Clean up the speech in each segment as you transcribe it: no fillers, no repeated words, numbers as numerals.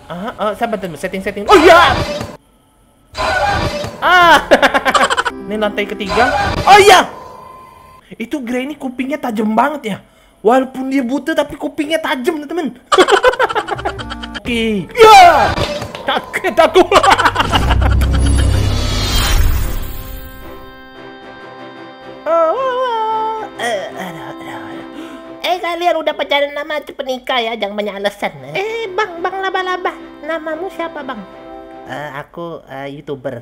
Sabar teman, setting. Oh ya. Ini lantai ketiga. Oh ya. Itu Granny kupingnya tajam banget ya. Walaupun dia buta tapi kupingnya tajam teman. Oke. Ya. Takut aku. Kalian udah pacaran lama cepet nikah ya, jangan banyak alasan. Bang laba-laba, namamu siapa bang? Aku YouTuber.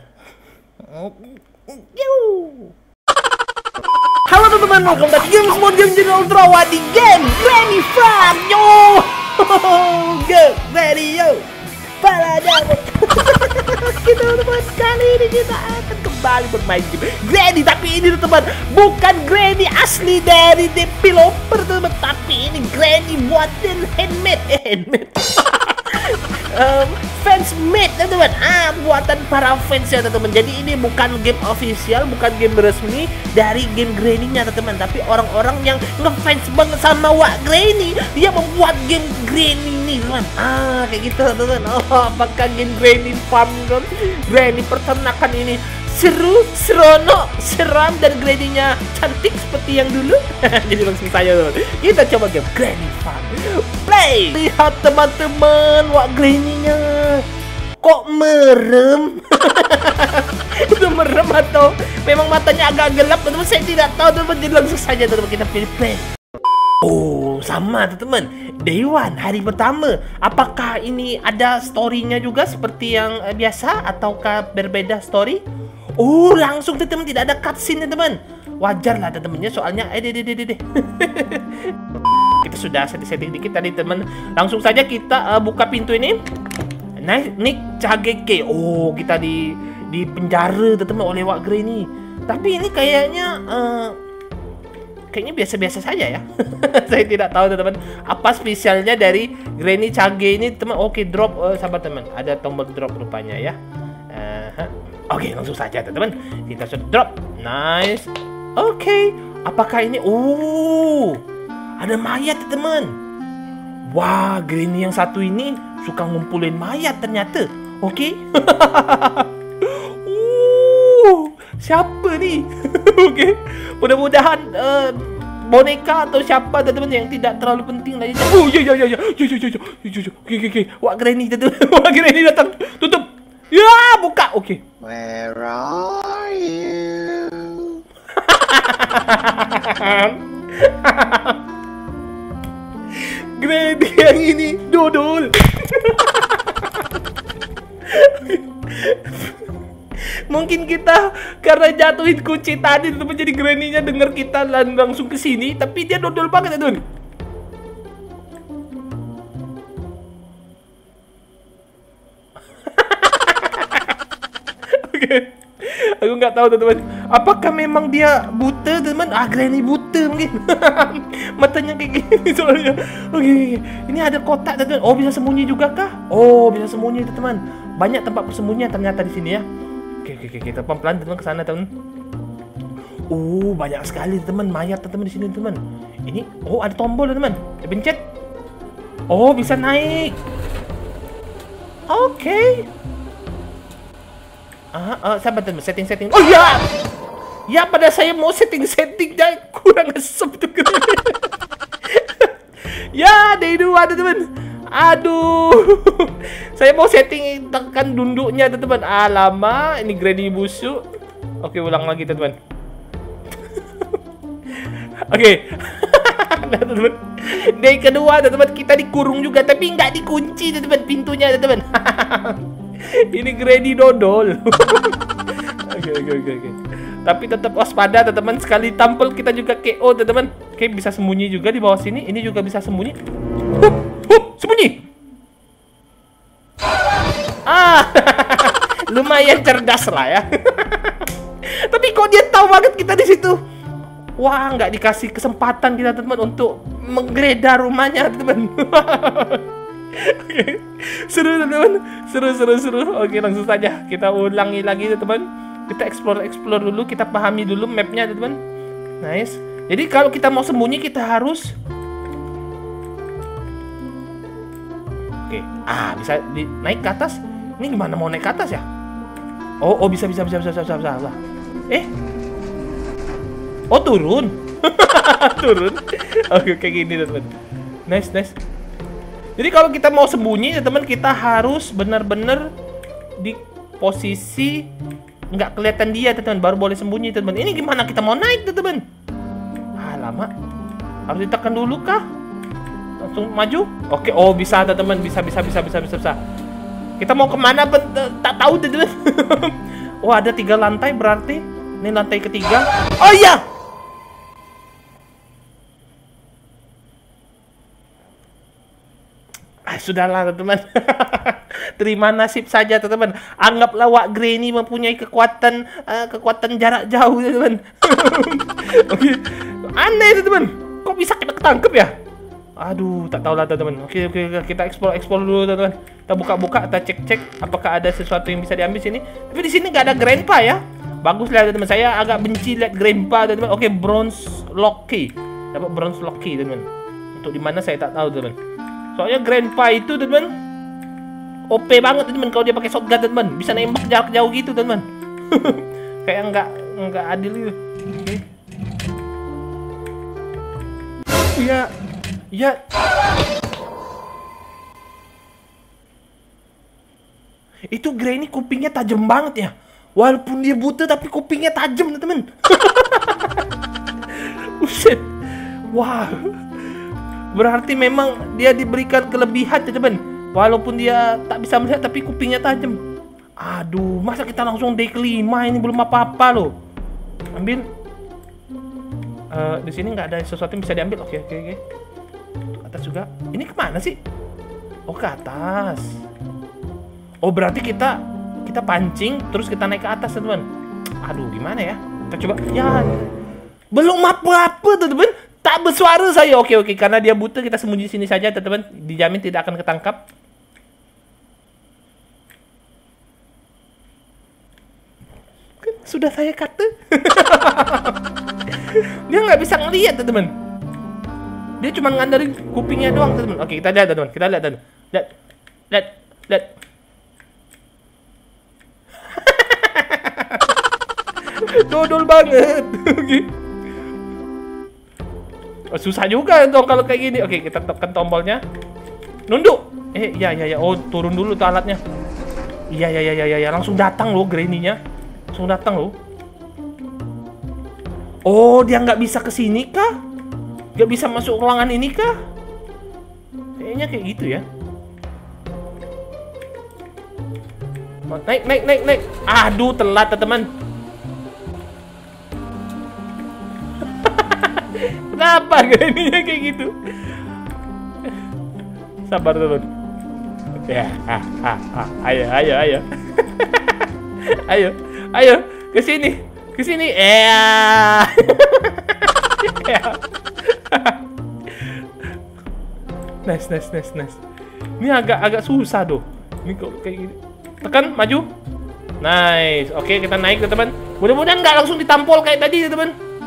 Halo teman-teman, welcome back Games Mode Game Channel Ultra Wadi Game Granny Farm. Yo, go ready yo, Paladamo. Kita teman, kali ini kita akan kembali bermain game Granny, tapi ini teman bukan Granny asli dari developer teman, tapi ini Granny buatan handmade. Fans made teman-teman, buatan para fans ya teman-teman. Jadi ini bukan game official, bukan game resmi dari game Granny-nya teman-teman, tapi orang-orang yang ngefans banget sama Wak Granny, dia membuat game Granny nih teman. Kayak gitu teman. Apakah game Granny Farm, Granny peternakan ini seru, seronok, seram, dan Granny-nya cantik seperti yang dulu? Jadi langsung saja teman, kita coba game Granny Farm play. Lihat teman-teman, Wak Granny-nya kok merem? Udah merem atau memang matanya agak gelap teman-teman, saya tidak tahu teman. Jadi langsung saja teman, kita pilih play. Sama teman-teman, Day One, hari pertama. Apakah ini ada story-nya juga seperti yang biasa ataukah berbeda story? Langsung teman, tidak ada cutscene teman. Wajar lah teman-temannya, soalnya kita sudah setting dikit tadi teman. Langsung saja kita buka pintu ini. Nick Cageke. Kita di penjara teman oleh Wak Granny. Tapi ini kayaknya biasa-biasa saja ya. Saya tidak tahu teman-teman apa spesialnya dari Granny Cage ini teman. Oke, drop, sabar teman, ada tombol drop rupanya ya. Oke, langsung saja teman, kita sudah drop. Nice. Oke, apakah ini ada mayat teman. Wah, Granny yang satu ini suka ngumpulin mayat ternyata. Oke. Siapa nih? Oke. Mudah-mudahan boneka atau siapa teman-teman yang tidak terlalu penting lah. Oke. Wak Granny datang. Tutup. Ya, buka. Oke. Where are you? Granny yang ini dodol. Mungkin kita karena jatuhin kunci tadi teman, jadi Granny-nya denger kita langsung ke sini, tapi dia dodol banget teman. Oke. Aku nggak tahu teman-teman, apakah memang dia buta teman? Granny buta mungkin. Matanya kayak gini soalnya. Oke. Ini ada kotak teman. Bisa sembunyi juga kah? Bisa sembunyi teman. Banyak tempat persembunyian ternyata di sini ya. Oke, kita pelan-pelan teman ke sana teman. Banyak sekali teman mayat teman di sini teman. Ini ada tombol teman. Pencet. Bisa naik. Oke. Sabar teman, setting. Oh ya. Ya, pada saya mau setting kurang ngesep tuh. Ya, Day 2 teman. Aduh. Saya mau setting tekan dunduknya teman. Lama ini Granny busuk. Oke, ulang lagi teman. Oke. Teman. Day kedua teman, kita dikurung juga tapi nggak dikunci teman pintunya teman. Ini Granny dodol. Oke. Tapi tetap waspada teman, sekali tampil kita juga KO teman. Oke, bisa sembunyi juga di bawah sini. Ini juga bisa sembunyi. Sembunyi. Lumayan cerdas lah ya. Tapi kok dia tahu banget kita di situ? Wah, nggak dikasih kesempatan kita teman untuk menggeledah rumahnya teman. Oke. Seru teman, seru. Oke, langsung saja kita ulangi lagi teman. Kita explore dulu, kita pahami dulu mapnya teman. Nice. Jadi kalau kita mau sembunyi kita harus Oke. Bisa naik ke atas. Ini gimana mau naik ke atas ya? Oh, bisa. Oh, turun. Turun. Oke, kayak gini, teman. Nice. Jadi kalau kita mau sembunyi, teman, kita harus benar-benar di posisi nggak kelihatan dia, teman. Baru boleh sembunyi, teman. Ini gimana kita mau naik, teman? Lama. Harus ditekan dulu kah? Langsung maju? Oke, bisa, teman. Bisa. Kita mau kemana? Tak tahu, teman. Ada 3 lantai berarti. Ini lantai ketiga. Oh iya. Sudahlah, teman. Terima nasib saja, teman. Anggaplah Wak Granny mempunyai kekuatan jarak jauh, teman. Oke. Aneh, teman. Kok bisa kita ketangkep ya? Aduh, tak tahu lah, teman. Oke, kita explore dulu, teman. Kita buka-buka, kita cek apakah ada sesuatu yang bisa diambil sini. Tapi di sini nggak ada grandpa ya. Bagus lah, teman. Saya agak benci lihat grandpa, teman. Oke, bronze lock key. Dapat bronze lock key, teman. Untuk di mana saya tak tahu, teman. Soalnya grandpa itu, teman, OP banget, teman. Kalau dia pakai shotgun, teman, bisa nembak jarak jauh gitu, teman. Kayak nggak adil gitu. Oke. Ya. Itu Granny kupingnya tajam banget ya. Walaupun dia buta tapi kupingnya tajam, teman. Buset. Wah. Berarti memang dia diberikan kelebihan, teman. Walaupun dia tak bisa melihat tapi kupingnya tajam. Aduh, masa kita langsung day kelima, ini belum apa-apa loh. Ambil. Di sini nggak ada sesuatu yang bisa diambil. Oke. Atas juga. Ini kemana sih? Oh, ke atas. Oh, berarti kita pancing terus kita naik ke atas, teman. Aduh, gimana ya? Kita coba. Ya. Belum apa-apa, teman. Tak bersuara saya. Oke. Karena dia buta, kita sembunyi sini saja, teman. Dijamin tidak akan ketangkap. Sudah saya kata. Dia nggak bisa ngelihat, teman. Dia cuma ngandarin kupingnya doang, teman. Oke, kita lihat, teman. Lihat. Dodol banget. Oke. Susah juga dong kalau kayak gini. Oke, kita tekan tombolnya. Nunduk. Ya. Oh, turun dulu tuh alatnya. Iya. Langsung datang loh Granny-nya. Langsung datang loh. Oh, dia nggak bisa ke sini kah? Nggak bisa masuk ruangan ini kah? Kayaknya kayak gitu ya. Naik. Aduh, telat, teman. Kenapa Granny-nya kayak gitu? Sabar, teman. Ya, ayo. Ayo, ke sini. Nice. Ini agak susah doh. Ini kok kayak gini. Tekan, maju. Nice. Oke, kita naik, teman. Mudah-mudahan nggak langsung ditampol kayak tadi, teman.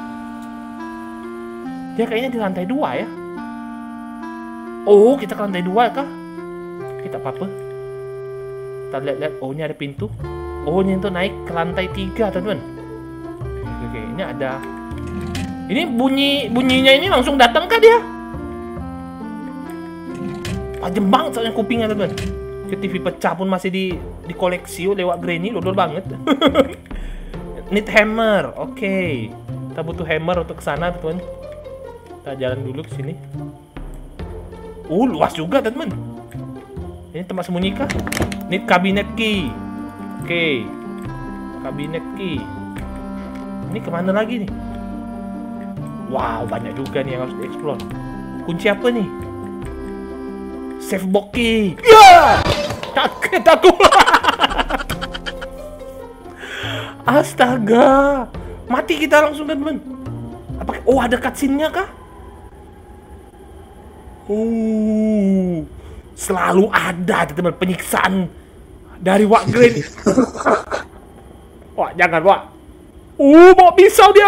Dia kayaknya di lantai 2 ya. Oh, kita ke lantai 2 kah? Kita apa? Kita lihat. Oh, ini ada pintu. Oh, ini tuh naik ke lantai 3, teman. Oke, ini ada. Ini bunyinya ini langsung datang kah dia? Tajam banget soalnya kupingnya, teman. Ke TV pecah pun masih dikoleksi lewat Granny, dodol banget. Need hammer. Oke. Kita butuh hammer untuk ke sana, teman. Kita jalan dulu ke sini. Luas juga, teman. Ini tempat sembunyi kah? Need cabinet key. Oke. Cabinet key. Ini kemana lagi nih? Wow, banyak juga nih yang harus dieksplor. Kunci apa nih? Safe box key. Ya! Kaget aku. Astaga. Mati kita langsung, teman. Oh, ada cutscene-nya kah? Selalu ada, teman, penyiksaan dari Wak Granny. Wah, jangan, Wak. Bawa pisau dia.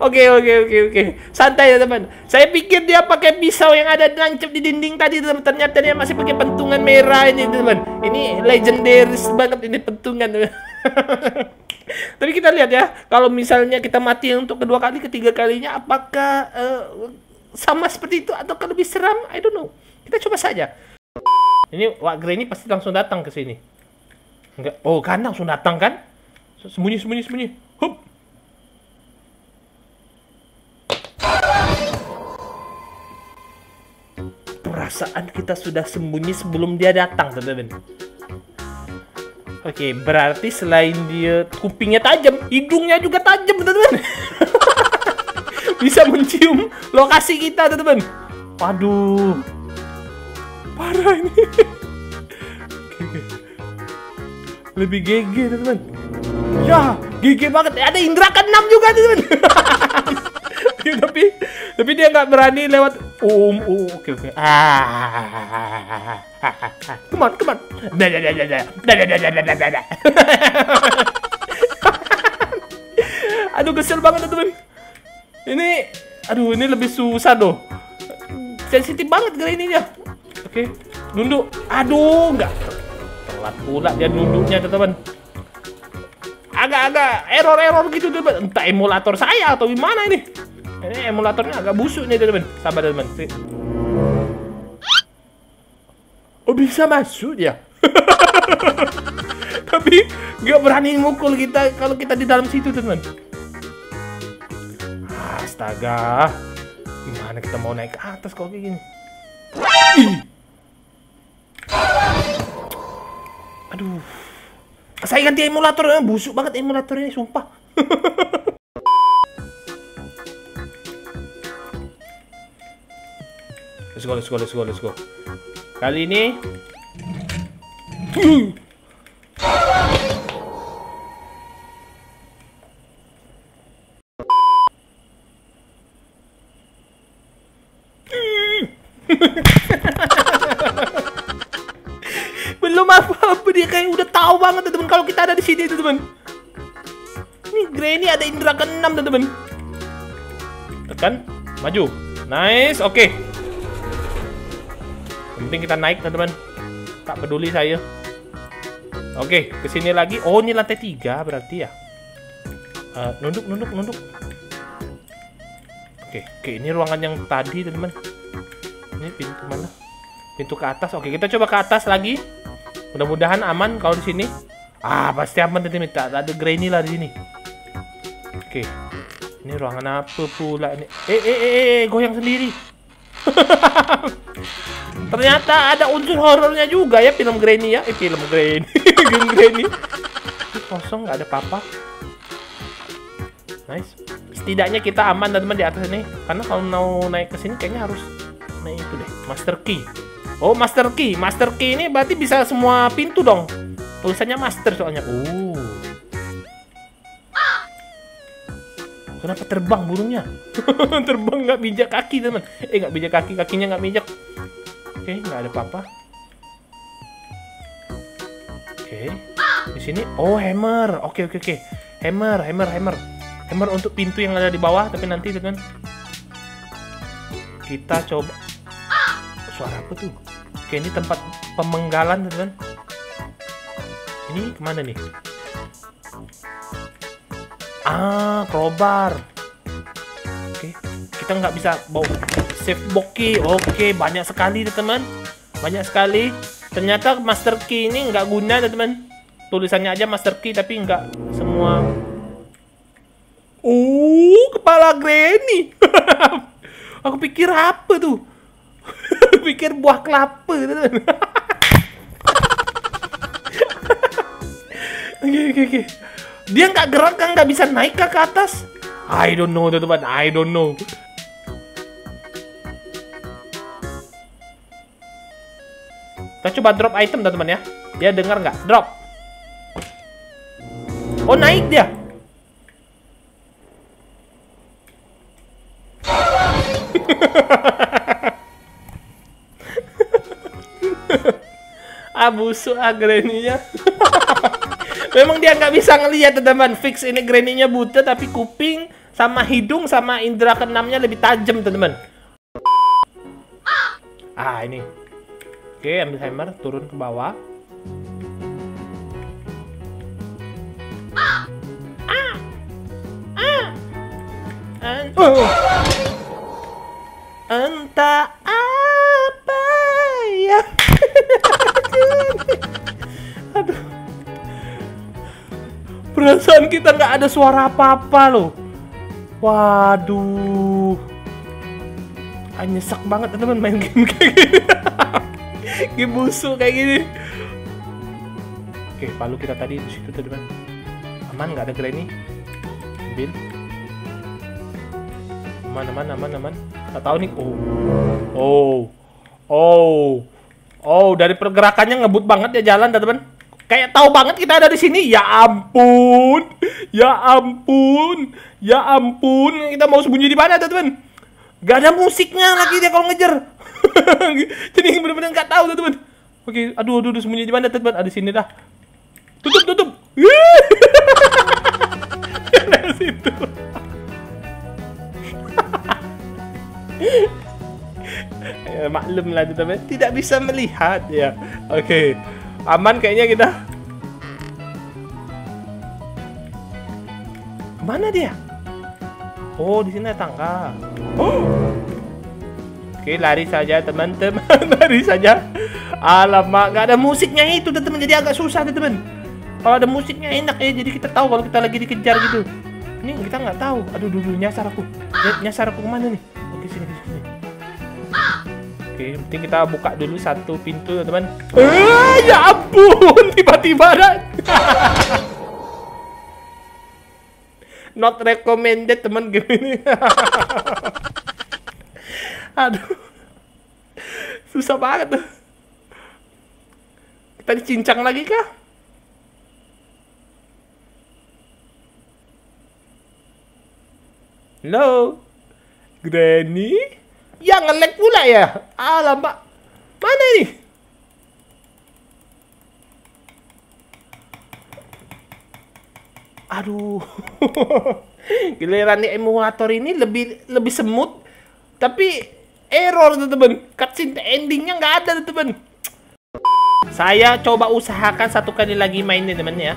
Oke. Santai ya teman. Saya pikir dia pakai pisau yang ada nancep di dinding tadi teman. Ternyata dia masih pakai pentungan merah ini teman. Ini legendaris banget ini pentungan. Tapi kita lihat ya, kalau misalnya kita mati untuk kedua kali, ketiga kalinya, apakah sama seperti itu atau lebih seram? I don't know. Kita coba saja. Ini Wak Granny pasti langsung datang ke sini. Enggak. Oh, kan langsung datang kan? Sembunyi. Hup. Perasaan kita sudah sembunyi sebelum dia datang, teman-teman. Oke, berarti selain dia kupingnya tajam, hidungnya juga tajam, teman-teman. Bisa mencium lokasi kita, teman-teman. Waduh. Parah ini. Lebih GG, teman-teman. Ya, GG banget. Ada indra keenam juga, teman-teman. tapi dia nggak berani lewat. Oke. Come on. Aduh, kesel banget, teman-teman. Ini lebih susah doh. Sensitif banget Granny-nya. Oke, nunduk. Aduh, nggak telat pula dia nunduknya, teman-teman. Agak error gitu, teman. Entah emulator saya atau gimana ini. Ini emulatornya agak busuk nih, teman-teman. Sabar, teman. Oh, bisa masuk dia. Tapi nggak berani mukul kita kalau kita di dalam situ, teman. Astaga. Gimana kita mau naik ke atas kalau kayak gini? Aduh. Saya ganti emulator, busuk banget emulator ini, sumpah. Let's go. Kali ini belum apa-apa, dia kayak udah tahu banget, teman, kalau kita ada di sini, teman. Nih Granny ada indra keenam, teman. Tekan, maju. Nice, oke. Yang penting kita naik, teman-teman. Tak peduli saya. Oke, kesini lagi. Oh, ini lantai 3 berarti ya. Nunduk. Oke, ini ruangan yang tadi, teman-teman. Ini pintu mana? Pintu ke atas. Oke, kita coba ke atas lagi. Mudah-mudahan aman kalau di sini. Pasti aman, teman-teman. Tak ada Granny lah di sini. Oke. Ini ruangan apa pula ini? Goyang sendiri. Ternyata ada unsur horornya juga ya film Granny ya. Film Granny. Game Granny. Kosong, nggak ada apa-apa. Nice. Setidaknya kita aman, teman-teman, di atas ini. Karena kalau mau naik ke sini kayaknya harus naik itu deh. Master Key. Oh, Master Key. Master Key ini berarti bisa semua pintu dong. Tulisannya Master soalnya. Kenapa terbang burungnya? Terbang nggak bijak kaki, teman. Nggak bijak kaki, kakinya nggak bijak. Oke, nggak ada apa-apa. Oke, di sini. Oh, hammer. Oke. Hammer untuk pintu yang ada di bawah. Tapi nanti, teman, kita coba. Suara apa tuh? Oke, ini tempat pemenggalan, teman. Ini kemana nih? Crowbar. Oke, kita nggak bisa bawa save box key. Oke, banyak sekali, teman. Banyak sekali. Ternyata Master Key ini nggak guna, teman. Tulisannya aja Master Key, tapi nggak semua. Kepala Granny. Aku pikir apa tuh? Pikir buah kelapa, teman. Oke. Dia nggak gerak kan, nggak bisa naik ke atas. I don't know, teman. I don't know. Kita coba drop item, teman-teman ya. Dia dengar nggak? Drop. Oh, naik dia. Busuk Granny-nya. Memang dia nggak bisa ngelihat, teman. Fix ini Granny-nya buta, tapi kuping sama hidung sama indera keenamnya lebih tajam, teman-teman. Ah, ini. Oke, ambil hammer, turun ke bawah. Entah apa ya. Aduh. Perasaan kita nggak ada suara apa-apa loh. Waduh. Nyesek banget teman-teman main game kayak gini. Game busuk kayak gini. Oke, palu kita tadi di situ teman-teman. Aman, nggak ada granny. Ambil. Aman. Nggak tahu nih. Oh, dari pergerakannya ngebut banget ya jalan, teman-teman. Kayak tahu banget kita ada di sini. Ya ampun. Kita mau sembunyi di mana, teman-teman? Gak ada musiknya lagi dia kalau ngejar. Jadi benar-benar nggak tahu, teman-teman. Oke, aduh, sembunyi di mana, teman-teman? Ada di sini dah. Tutup. Dari situ. Ya, maklum lah teman-teman, tidak bisa melihat ya. Oke, aman kayaknya kita. Mana dia? Oh, di sini ada tangga. Oke, lari saja teman-teman, lari saja. Alamak, nggak ada musiknya itu teman-teman, jadi agak susah teman-teman. Kalau ada musiknya enak ya, jadi kita tahu kalau kita lagi dikejar gitu. Ini kita nggak tahu. Aduh, nyasar aku. Nyasar aku kemana nih? Oke, sini. Oke, penting kita buka dulu satu pintu, teman-teman. Ya ampun, tiba-tiba ada. Not recommended, teman, game ini. Aduh. Susah banget tuh. Kita dicincang lagi kah? Halo? Granny? Ya nge-lag pula ya? Alamak. Mana ini? Aduh. Giliran di emulator ini lebih semut. Tapi error teman-teman. Cutscene endingnya nggak ada teman-teman. Saya coba usahakan satu kali lagi mainnya teman ya.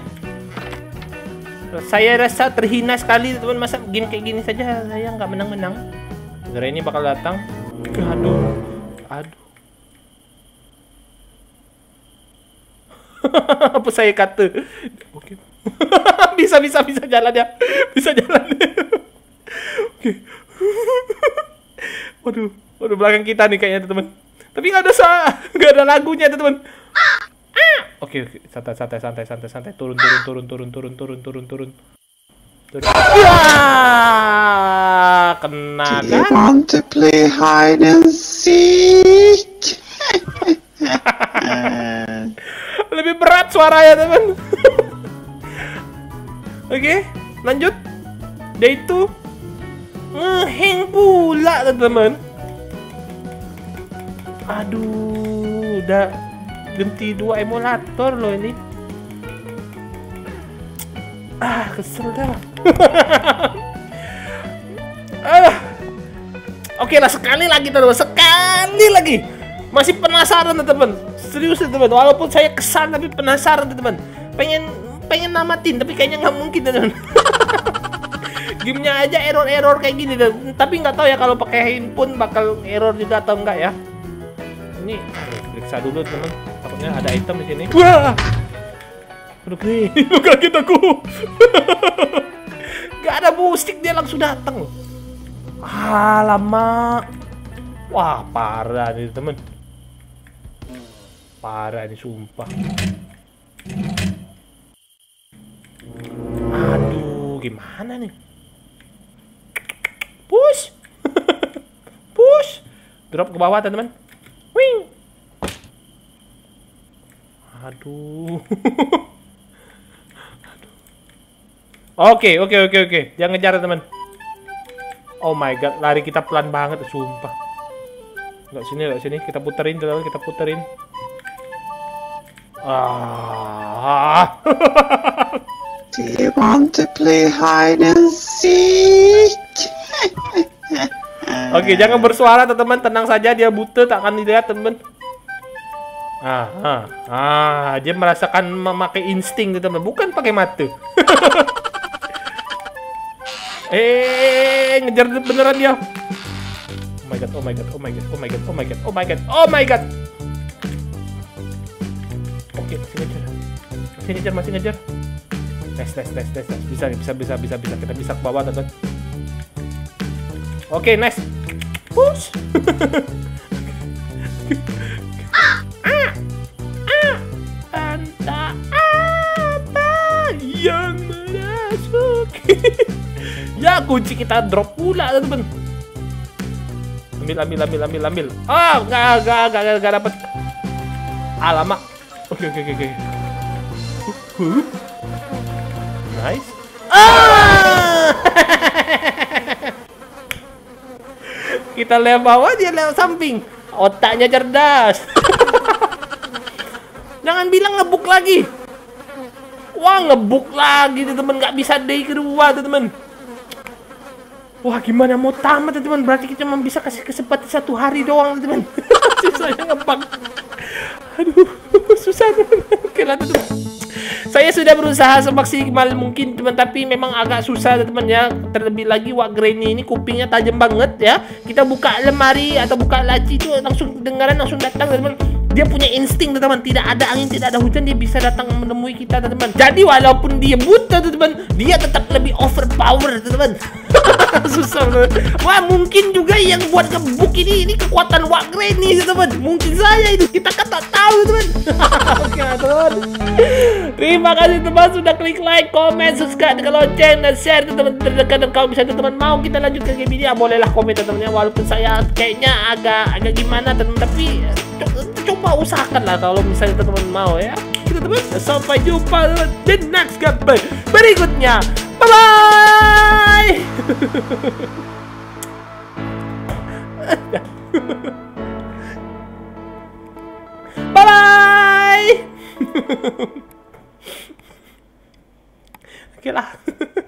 Saya rasa terhina sekali teman, masa game kayak gini saja saya nggak menang-menang. Sebenarnya ini bakal datang. Aduh. Apa saya kata? Oke. bisa jalan ya. Bisa jalan. Oke. Waduh belakang kita nih kayaknya teman. Tapi nggak ada lagunya teman. Oke, santai. Turun. Wah, kena Do you kan? want to play hide and seek? Lebih berat suaranya, teman. Oke, lanjut. Dia itu ngeheng pula, teman. Aduh, udah ganti 2 emulator loh ini. Kesel dah. Oke lah, sekali lagi teman-teman, sekali lagi. Masih penasaran teman-teman, serius teman-teman. Walaupun saya kesal tapi penasaran teman-teman. Pengen namatin tapi kayaknya nggak mungkin teman-teman. Gamenya aja error kayak gini teman. Tapi nggak tahu ya kalau pakai handphone bakal error juga atau enggak ya. Ini periksa dulu teman. Takutnya ada item di sini. Wah. Aduh, kaget aku. Gak ada musik dia langsung datang loh. Alamak. Wah, parah nih temen. Parah ini sumpah. Aduh, gimana nih? Push. Drop ke bawah teman-teman. Wing. Aduh. Oke. Jangan ngejar teman. Oh my god, lari kita pelan banget, sumpah. Nggak sini, kita puterin teman, kita puterin. Do you want to play hide and seek? Oke, jangan bersuara teman-teman, tenang saja, dia buta, tak akan dilihat teman-teman. Dia merasakan memakai insting teman-teman, bukan pakai mata. Ngejar beneran dia. Oh my god, oh my god, oh my god, oh my god, oh my god, oh my god, oh my god. Oke, masih ngejar, masih ngejar. Tes. Bisa. Kita bisa ke bawah teman-teman. Oke, nice. Push. Entah apa yang masuk. Ya, kunci kita drop pula teman-teman. Ambil. Enggak dapat. Alamak. Oke. Nice. Kita lewat bawah, dia lewat samping. Otaknya cerdas. Jangan bilang ngebuk lagi. Wah, ngebuk lagi teman-teman, nggak bisa day kedua teman-teman. Wah, gimana mau tamat teman-teman? Berarti kita cuma bisa kasih kesempatan 1 hari doang teman-teman. Susahnya ngebug. Aduh, susah teman-teman. Oke lah teman-teman. Saya sudah berusaha semaksimal mungkin teman, tapi memang agak susah teman ya. Terlebih lagi Wak Granny ini kupingnya tajam banget ya. Kita buka lemari atau buka laci itu langsung dengaran langsung datang teman. Dia punya insting teman, tidak ada angin, tidak ada hujan, dia bisa datang menemui kita teman. Jadi walaupun dia buta teman, dia tetap lebih overpower teman. Susah teman. Wah, mungkin juga yang buat gebuk ini kekuatan Wak Granny teman. Mungkin saya itu, kita kan tak tahu teman. Oke teman. Terima kasih teman sudah klik like, comment, subscribe, tekan lonceng dan share teman terdekat. Dan kalau misalnya teman mau kita lanjut ke game ini, ya bolehlah komen teman-teman. Walaupun saya kayaknya agak gimana teman, tapi coba usahakan lah kalau misalnya teman-teman mau ya. Kita teman, sampai jumpa teman di next gameplay berikutnya. Bye bye. Bye bye. Oke lah.